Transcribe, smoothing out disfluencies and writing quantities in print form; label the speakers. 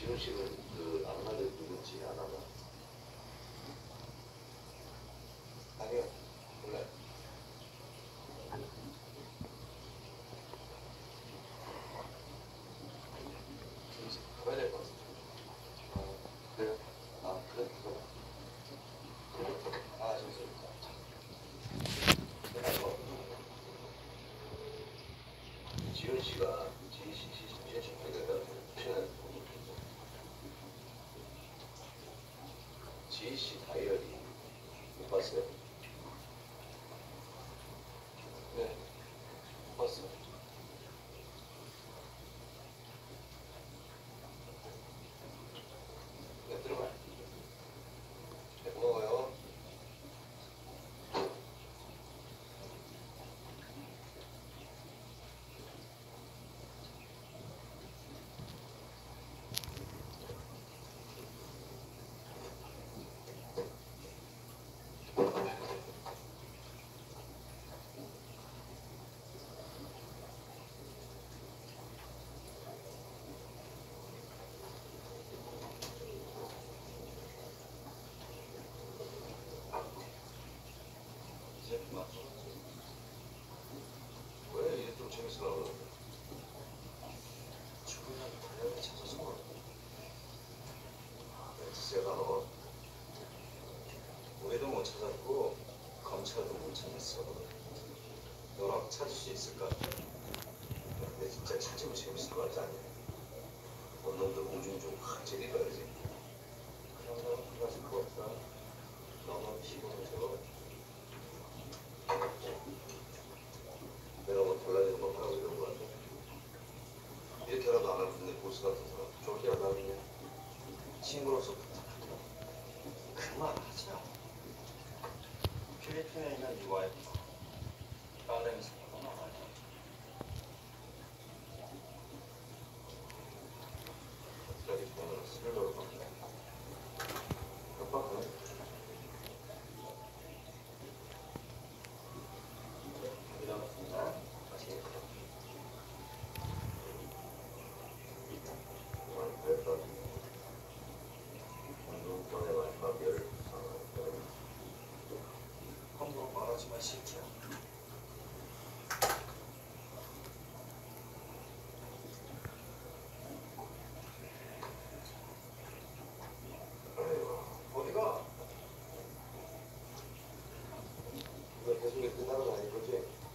Speaker 1: 지훈 씨는 그 아마를 누군지 아나봐? 아니요, 몰라요. 이제 가봐야 될 것 같은데. 그래요? 아, 그래? 아, 죄송합니다. 지훈 씨가 GCC 신청하겠다고 표현하는 부분이 있고, GC 다이어리 못 봤어요? 네, 못 봤어요. 네, 들어가요. 네, 고마워요. 이제 그만. 왜 이제 좀 재밌어 나오는데? 죽으면 달력을 찾아서 엑스가 너 우리도 못 찾았고 검찰도 못 찾았어. 너랑 찾을 수 있을까? 근데 진짜 찾으면 재밌을 것 같지 않냐? 놈들 공중 좀 확 제리봐야지. 그런 사람 한 가지 그거 없다. 너만 피곤을 줘. 내가 뭐 달라지는 거 바라고 이런 거 같아. 이렇게라도 안 할 텐데 보스 같은 사람 쫄기라도 하겠냐? 친구로서 부탁한다. 그만하자. 필리핀에 있는 네 와이프 딸내미서 나가야 돼. 갑자기 돈을 스릴러로 바뀌네. 깜빡하네. 여기 남았습니다. 다시. 그래서 운동권의 마지막 열을 함부로 말하지 마, 새끼야. 아이고, 어디가? 이거 계속 끝나는 거 아닌 거지?